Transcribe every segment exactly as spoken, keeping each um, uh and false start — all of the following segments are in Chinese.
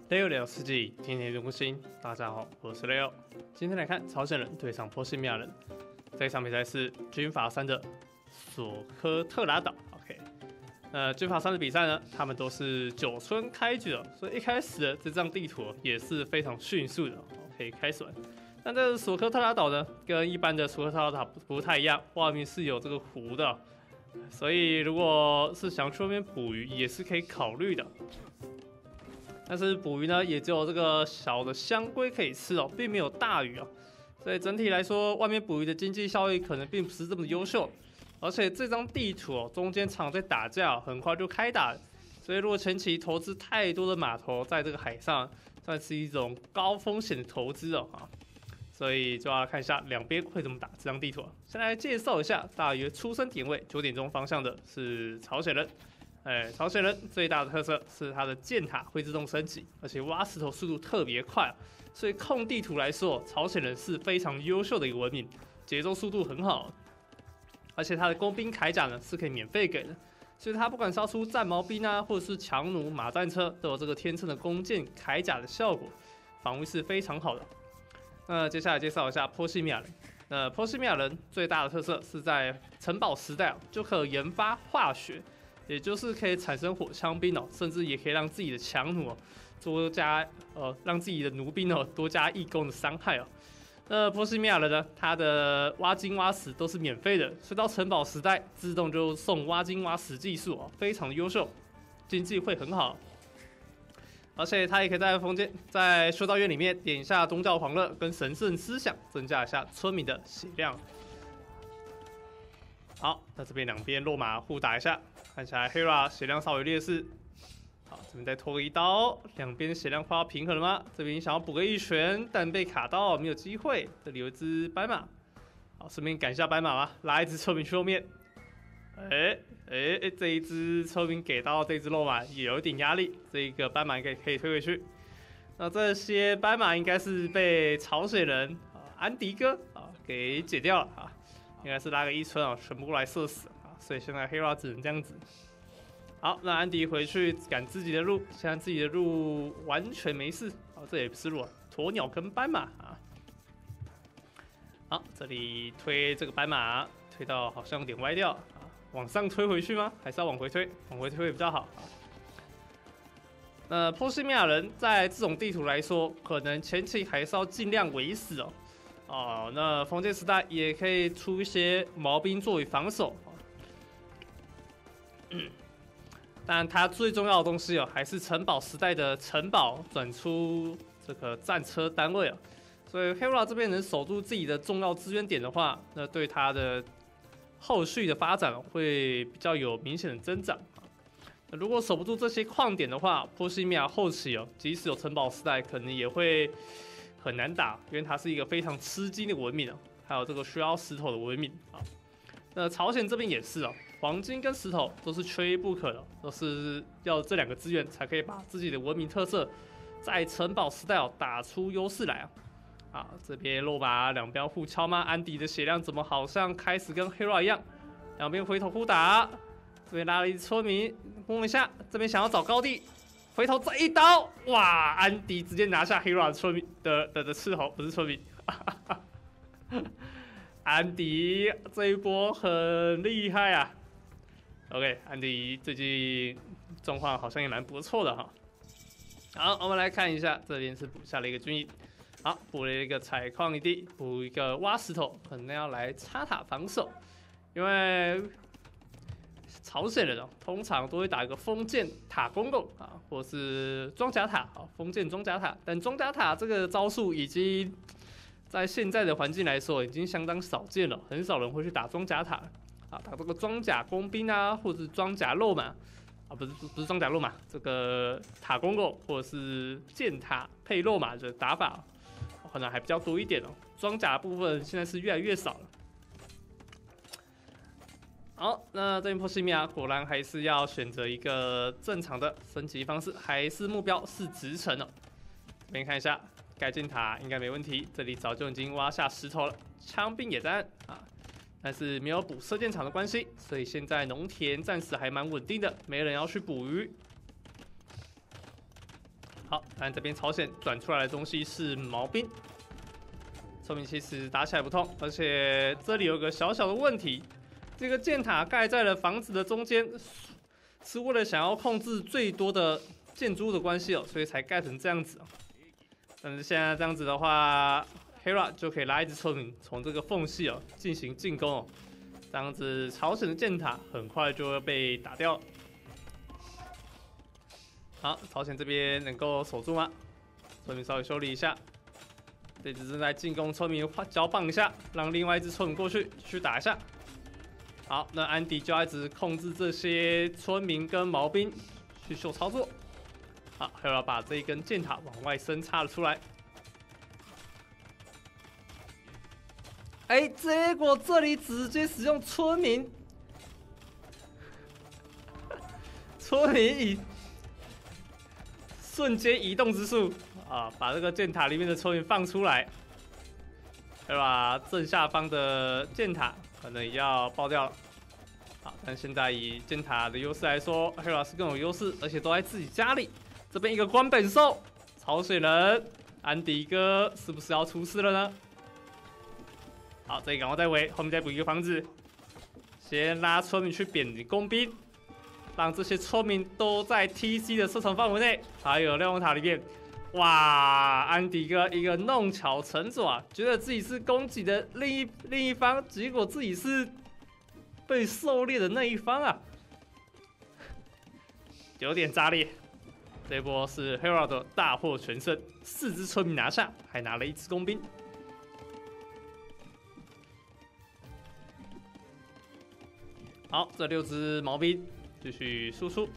Leo 聊世纪，天天更新。大家好，我是 Leo。今天来看朝鲜人对上波西米亚人。这一场比赛是军阀三的索科特拉岛。OK， 呃，军阀三的比赛呢，他们都是九村开局的，所以一开始的这张地图也是非常迅速的，可以开始玩。但这索科特拉岛呢，跟一般的索科特拉岛不太一样，外面是有这个湖的，所以如果是想去那边捕鱼，也是可以考虑的。但是捕鱼呢，也只有这个小的香龟可以吃哦，并没有大鱼哦。所以整体来说，外面捕鱼的经济效益可能并不是这么优秀。而且这张地图哦，中间常在打架，很快就开打了。所以如果前期投资太多的码头在这个海上，算是一种高风险的投资哦啊。所以就要看一下两边会怎么打这张地图。先来介绍一下，大约出生点位九点钟方向的是朝鲜人。哎，朝鲜人最大的特色是它的箭塔会自动升级，而且挖石头速度特别快，所以控地图来说，朝鲜人是非常优秀的一个文明，节奏速度很好，而且它的工兵铠甲呢是可以免费给的，所以它不管是要出战矛兵啊，或者是强弩、马战车，都有这个天生的弓箭铠甲的效果，防御是非常好的。那接下来介绍一下波西米亚人。那波西米亚人最大的特色是在城堡时代就可以研发化学。也就是可以产生火枪兵哦，甚至也可以让自己的强弩哦多加呃，让自己的弩兵哦多加义工的伤害哦。那波西米亚人呢，他的挖金挖石都是免费的，所以到城堡时代自动就送挖金挖石技术哦，非常优秀，经济会很好。而且他也可以在封建在修道院里面点一下宗教狂热跟神圣思想，增加一下村民的血量。好，那这边两边落马互打一下，看起来 Hera 血量稍微劣势。好，这边再拖一刀，两边血量快要平衡了吗？这边想要补个一拳，但被卡到，没有机会。这里有一只斑马，好，顺便赶一下斑马吧，拉一只车兵去后面。哎哎哎，这一只车兵给到这只落马也有一点压力，这个斑马应该可以推回去。那这些斑马应该是被朝鲜人啊安迪哥啊给解掉了啊。应该是拉个一村啊，全部过来射死啊，所以现在 Hera 只能这样子。好，那安迪回去赶自己的路，现在自己的路完全没事。好，这也不是路啊，鸵鸟跟斑马啊。好，这里推这个斑马，推到好像有点歪掉啊，往上推回去吗？还是要往回推？往回推会比较好啊。那波西米亚人在这种地图来说，可能前期还是要尽量维死哦。哦，那封建时代也可以出一些毛兵作为防守，嗯，但它最重要的东西哦，还是城堡时代的城堡转出这个战车单位啊。所以 Hera 这边能守住自己的重要资源点的话，那对它的后续的发展会比较有明显的增长。那如果守不住这些矿点的话，波西米亚后期哦，即使有城堡时代，可能也会很难打，因为它是一个非常吃金的文明啊，还有这个需要石头的文明啊。那朝鲜这边也是哦，黄金跟石头都是缺一不可的，都是要这两个资源才可以把自己的文明特色在城堡时代哦打出优势来啊。啊，这边落马两边互敲吗？安迪的血量怎么好像开始跟 Hera 一样？两边回头互打，这边拉了一只村民，摸一下，这边想要找高地。回头再一刀，哇！安迪直接拿下 Hera 村民的的的斥候，不是村民。安迪这一波很厉害啊。OK， 安迪最近状况好像也蛮不错的哈。好，我们来看一下，这边是补下了一个军营，好，补了一个采矿一地，补一个挖石头，可能要来插塔防守，因为朝鲜人哦，通常都会打一个封建塔公公啊，或是装甲塔啊，封建装甲塔。但装甲塔这个招数已经在现在的环境来说，已经相当少见了，很少人会去打装甲塔啊，打这个装甲工兵啊，或者是装甲肉马啊，不是不是装甲肉马，这个塔公公或者是箭塔配肉马的打法，可能还比较多一点哦。装甲部分现在是越来越少了。好，那这边波西米亚果然还是要选择一个正常的升级方式，还是目标是直城哦。这边看一下，盖箭塔应该没问题，这里早就已经挖下石头了，枪兵也在按啊，但是没有补射箭场的关系，所以现在农田暂时还蛮稳定的，没人要去捕鱼。 好，但这边朝鲜转出来的东西是毛兵，说明其实打起来不痛，而且这里有个小小的问题，这个箭塔盖在了房子的中间，是为了想要控制最多的建筑物的关系哦，所以才盖成这样子哦。但是现在这样子的话 ，Hera 就可以拉一只村民从这个缝隙哦进行进攻哦，这样子朝鲜的箭塔很快就会被打掉了。好，朝鲜这边能够守住吗？村民稍微修理一下。这只正在进攻村民，交棒一下，让另外一只村民过去去打一下。好，那安迪就要一直控制这些村民跟毛兵去秀操作。好，还要把这一根箭塔往外伸插了出来。哎、欸，结果这里直接使用村民，村民以瞬间移动之术啊，把这个箭塔里面的村民放出来，对吧？正下方的箭塔可能也要爆掉了。好，但现在以箭塔的优势来说 ，Hera 是更有优势，而且都在自己家里。这边一个关本兽，朝鲜人安迪哥是不是要出事了呢？好，这里赶快再围，后面再补一个房子，先拉村民去扁工兵。让这些村民都在 T C 的射程范围内，还有瞭望塔里面。哇，安迪哥一个弄巧成拙，觉得自己是攻击的另一另一方，结果自己是被狩猎的那一方啊，有点炸裂。这波是 Hera 的大获全胜，四只村民拿下，还拿了一只工兵。好，这六只毛兵。继续输出，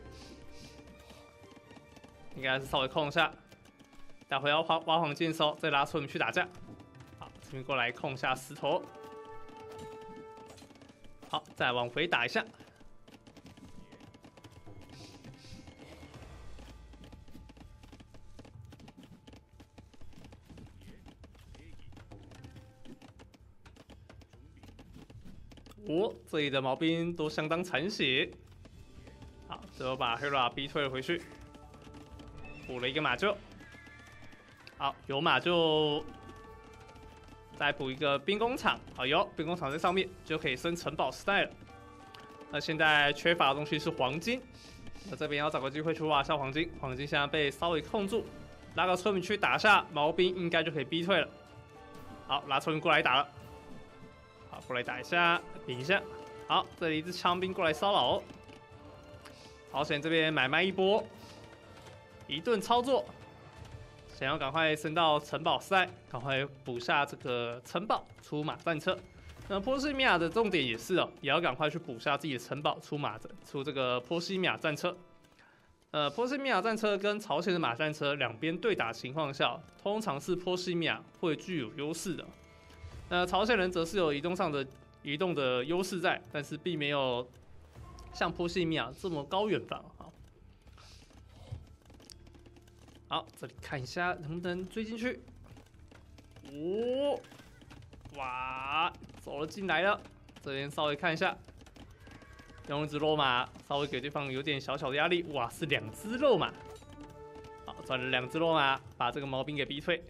应该是稍微控一下，待会要挖挖黄金的时候再拉村民去打架。好，这边过来控一下石头，好，再往回打一下。哦，这里的毛兵都相当残血。好，最后把 Hera 逼退了回去，补了一个马厩。好，有马厩，再补一个兵工厂。好，有兵工厂在上面就可以升城堡时代了。那现在缺乏的东西是黄金，那这边要找个机会去挖一下黄金。黄金现在被稍微控住，拉个村民去打下毛兵，应该就可以逼退了。好，拉村民过来打了。好，过来打一下，顶一下。好，这里一支枪兵过来骚扰。朝鲜这边买卖一波，一顿操作，想要赶快升到城堡赛，赶快补下这个城堡，出马战车。那波西米亚的重点也是哦，也要赶快去补下自己的城堡，出马出这个波西米亚战车。呃，波西米亚战车跟朝鲜的马战车两边对打情况下，通常是波西米亚会具有优势的。那朝鲜人则是有移动上的移动的优势在，但是并没有像波西米亚这么高远方。好，好，这里看一下能不能追进去。哦，哇，走了进来了。这边稍微看一下，用一只肉马，稍微给对方有点小小的压力。哇，是两只肉马。好，转了两只肉马，把这个毛兵给逼退。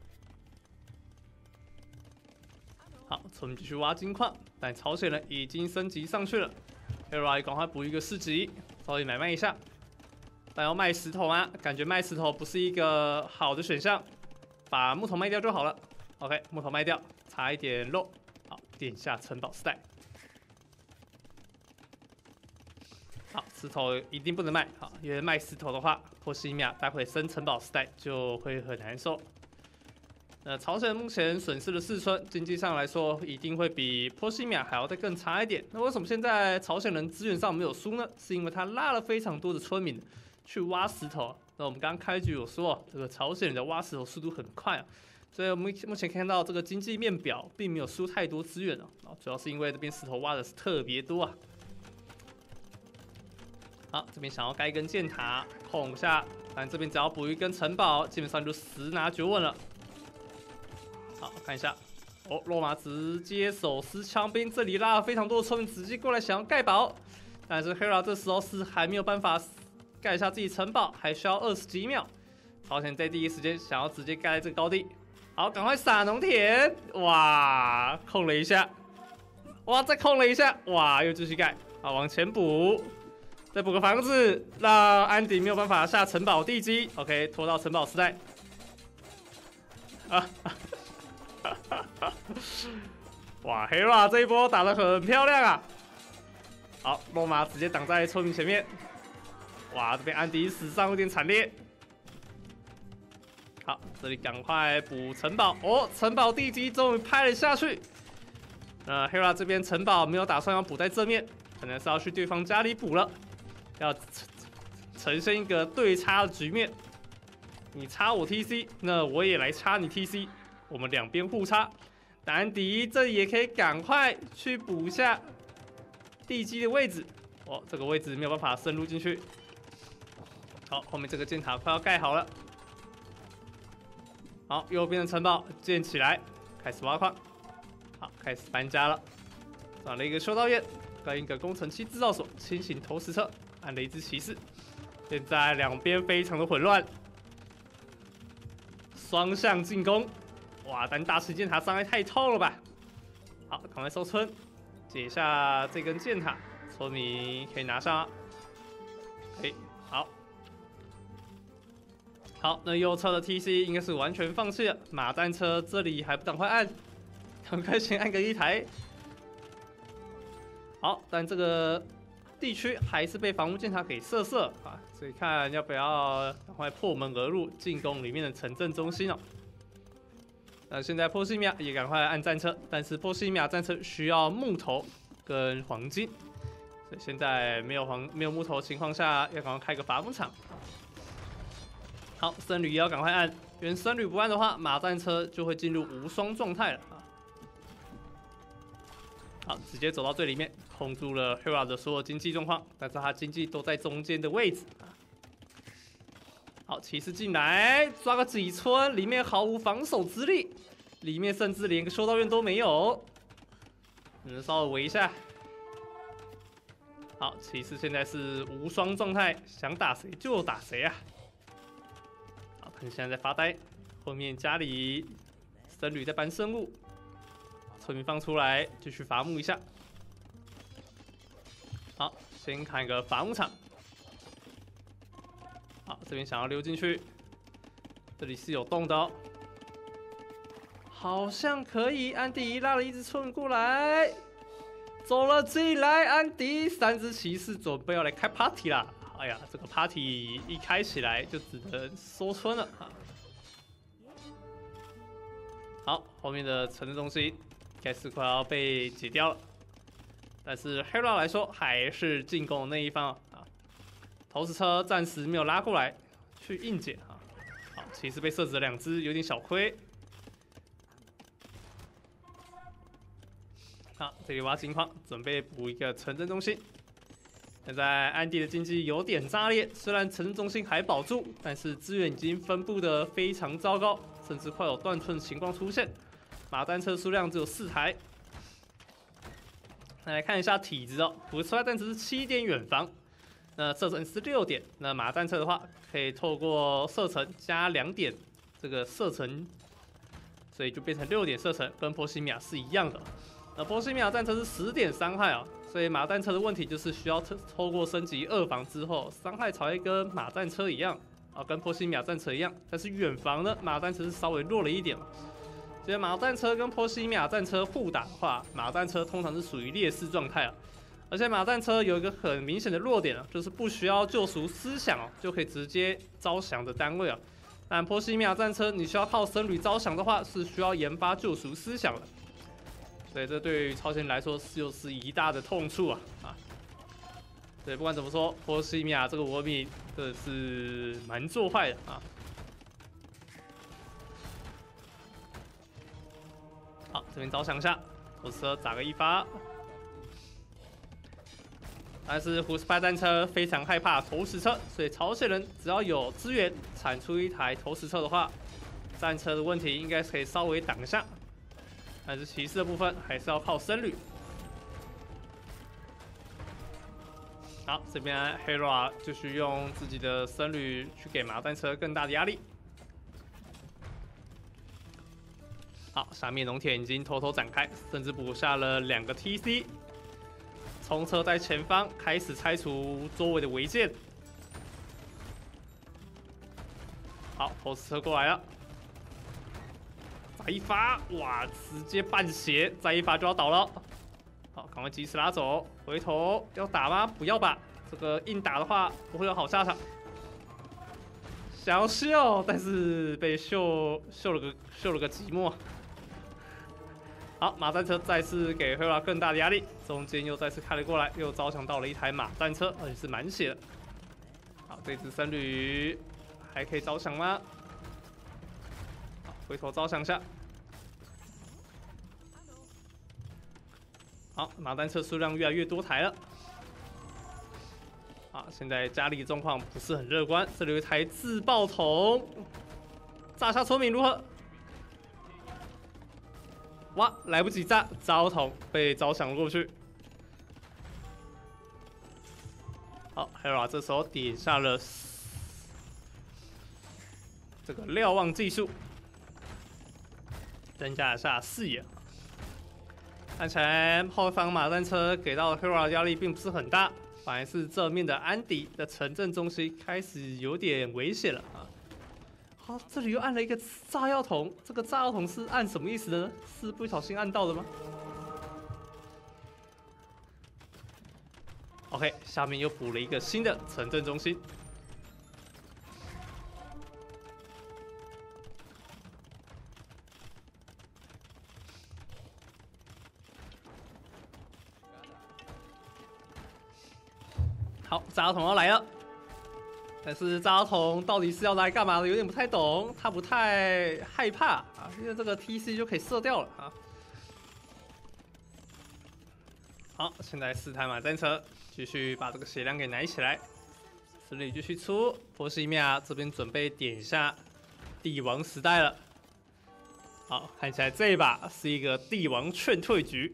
好，村民继续挖金矿，但朝鲜人已经升级上去了。Hera 赶快补一个市集，稍微买卖一下。但要卖石头吗？感觉卖石头不是一个好的选项，把木头卖掉就好了。OK， 木头卖掉，差一点肉。好，点下城堡时代。好，石头一定不能卖，好，因为卖石头的话，波西米亚待会升城堡时代就会很难受。呃，朝鲜目前损失了四村，经济上来说一定会比波西米亚还要再更差一点。那为什么现在朝鲜人资源上没有输呢？是因为他拉了非常多的村民去挖石头。那我们刚刚开局有说，这个朝鲜人的挖石头速度很快啊，所以我们目前看到这个经济面表并没有输太多资源啊，主要是因为这边石头挖的是特别多啊。好，这边想要盖一根箭塔控一下，但这边只要补一根城堡，基本上就十拿九稳了。好，看一下，哦，罗马直接手撕枪兵，这里拉了非常多的村民直接过来想要盖堡，但是 Hera 这时候是还没有办法盖一下自己城堡，还需要二十几秒。 朝鲜在第一时间想要直接盖在这个高地，好，赶快撒农田，哇，控了一下，哇，再控了一下，哇，又继续盖，好，往前补，再补个房子，让安迪没有办法下城堡地基 ，OK， 拖到城堡时代，啊，哇，黑拉这一波打得很漂亮啊！好，罗马直接挡在村民前面。哇，这边安迪死伤有点惨烈。好，这里赶快补城堡哦，城堡地基终于拍了下去。呃，黑拉这边城堡没有打算要补在正面，可能是要去对方家里补了，要呈现一个对插的局面。你插我 T C， 那我也来插你 T C， 我们两边互插。安迪这里也可以赶快去补一下地基的位置。哦，这个位置没有办法深入进去。好，后面这个箭塔快要盖好了。好，右边的城堡建起来，开始挖矿。好，开始搬家了。找了一个修道院，跟一个工程器制造所，轻型投石车，按了一只骑士。现在两边非常的混乱，双向进攻。哇，但大石箭塔伤害太痛了吧？好，赶快收村，解下这根箭塔，村民可以拿下。哎，好，好，那右侧的 T C 应该是完全放弃了。马战车这里还不赶快按，赶快先按个一台。好，但这个地区还是被防务箭塔给射射啊，所以看要不要赶快破门而入，进攻里面的城镇中心哦。那现在波西米亚也赶快按战车，但是波西米亚战车需要木头跟黄金，所以现在没有黄没有木头的情况下，要赶快开个伐木场。好，僧侣也要赶快按，因为僧侣不按的话，马战车就会进入无双状态了啊。好，直接走到最里面，控住了 Hera 的所有经济状况，但是他经济都在中间的位置啊。好，骑士进来抓个几村，里面毫无防守之力，里面甚至连个修道院都没有，只能稍微围一下。好，骑士现在是无双状态，想打谁就打谁啊！好，他现在在发呆，后面家里僧侣在搬生物，村民放出来继续伐木一下。好，先看一个伐木场。好，这边想要溜进去，这里是有洞的哦，好像可以。安迪拉了一只村民过来，走了进来。安迪三只骑士准备要来开 party 啦！哎呀，这个 party 一开起来就只能收村了啊。好，后面的城镇中心应该是快要被解掉了，但是 Hera 来说还是进攻的那一方啊。投石车暂时没有拉过来去硬解啊。好，骑士被射死了两只，有点小亏。好，这里挖金矿，准备补一个城镇中心。现在安迪的经济有点炸裂，虽然城镇中心还保住，但是资源已经分布的非常糟糕，甚至快有断村的情况出现。马单车数量只有四台。来看一下体质哦，补出来单词是七点远防，那射程是六点。那马战车的话，可以透过射程加两点这个射程，所以就变成六点射程，跟波西米亚是一样的。那波西米亚战车是十点伤害啊，所以马战车的问题就是需要透过升级二防之后，伤害才会跟马战车一样啊，跟波西米亚战车一样。但是远防呢，马战车是稍微弱了一点嘛。所以马战车跟波西米亚战车互打的话，马战车通常是属于劣势状态啊。而且马战车有一个很明显的弱点啊，就是不需要救赎思想哦，就可以直接招降的单位啊。但波西米亚战车你需要靠僧侣招降的话，是需要研发救赎思想的。所以这对于朝鲜来说是又是一大的痛处啊啊！所以不管怎么说，波西米亚这个文明真的是蛮做坏的啊。好，这边招降一下，投石车打个一发。但是胡斯派战车非常害怕投石车，所以朝鲜人只要有资源产出一台投石车的话，战车的问题应该是可以稍微挡一下。但是骑士的部分还是要靠僧侣。好，这边 Hera 继续用自己的僧侣去给马战车更大的压力。 好，下面农田已经偷偷展开，甚至补下了两个 T C， 冲车在前方开始拆除周围的违建。好，投石车过来了，再一发，哇，直接半血，再一发就要倒了。好，赶快及时拉走，回头要打吗？不要吧，这个硬打的话不会有好下场。想要秀，但是被秀秀了个秀了个寂寞。好，马战车再次给黑娃更大的压力，中间又再次开了过来，又招降到了一台马战车，而且是满血的。好，这只僧侣还可以招降吗？好，回头招降下。好，马战车数量越来越多台了。啊，现在家里状况不是很乐观，这里有一台自爆筒，炸下村民如何？哇，来不及炸，招筒被招降了过去。好 ，Hera 这时候点下了这个瞭望技术，增加一下视野。看起来后方马战车给到 Hera 的压力并不是很大，反而是正面的安迪的城镇中心开始有点危险了啊。好，这里又按了一个炸药桶，这个炸药桶是按什么意思的呢？是不小心按到的吗 ？OK， 下面又补了一个新的城镇中心。好，炸药桶要来了。但是炸药桶到底是要来干嘛的？有点不太懂，他不太害怕啊，因为这个 T C 就可以射掉了啊。好，现在四台马战车继续把这个血量给奶起来，这里继续出。波西米亚这边准备点一下帝王时代了。好，看起来这一把是一个帝王劝退局。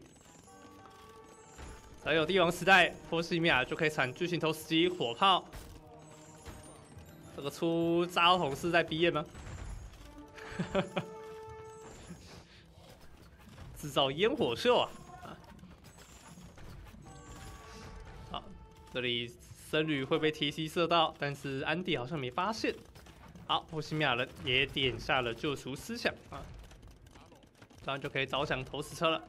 只要有帝王时代，波西米亚就可以产巨型投石机、火炮。这个出炸药桶是在逼验吗？制造烟火秀啊！好，这里僧侣会被 T C 射到，但是安迪好像没发现。好，波西米亚人也点下了救赎思想啊，这样就可以招降投石车了。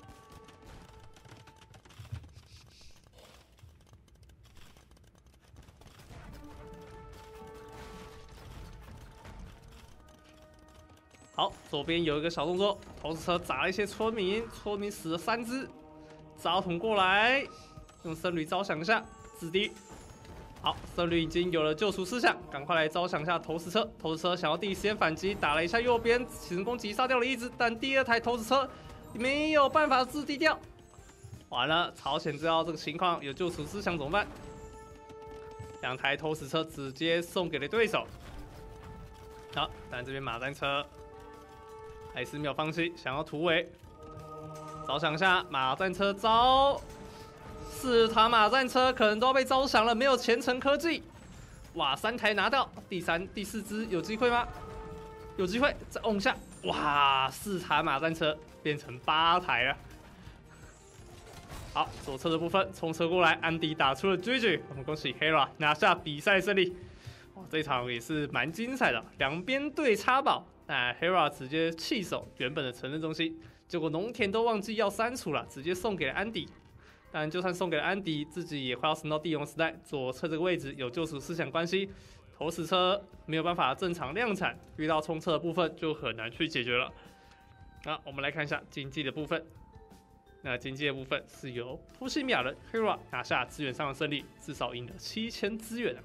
好，左边有一个小动作，投石车砸了一些村民，村民死了三只，炸药桶过来，用僧侣招降一下，制敌。好，僧侣已经有了救赎思想，赶快来招降一下投石车。投石车想要第一时间反击，打了一下右边，起身攻击杀掉了一只，但第二台投石车没有办法制敌掉。完了，朝鲜知道这个情况，有救赎思想怎么办？两台投石车直接送给了对手。好，但这边马战车还是没有放弃，想要突围。招降下，马战车招四塔马战车可能都要被招降了，没有前程科技。哇，三台拿到，第三、第四只有机会吗？有机会，再往下。哇，四塔马战车变成八台了。好，左侧的部分冲车过来，安迪打出了 G G， 我们恭喜 Hera 拿下比赛胜利。哇，这场也是蛮精彩的，两边对插宝。那 Hera 直接弃守原本的城镇中心，结果农田都忘记要删除了，直接送给了安迪。但就算送给了安迪，自己也快要升到帝王时代。左侧这个位置有救赎思想关系，投石车没有办法正常量产，遇到冲车的部分就很难去解决了。那我们来看一下经济的部分。那经济的部分是由波西米亚人 Hera 拿下资源上的胜利，至少赢了七千资源啊。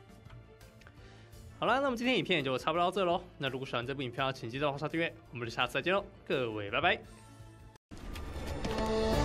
好了，那么今天影片也就差不多到这喽。那如果喜欢这部影片，请记得往下订阅，我们就下次再见喽，各位拜拜。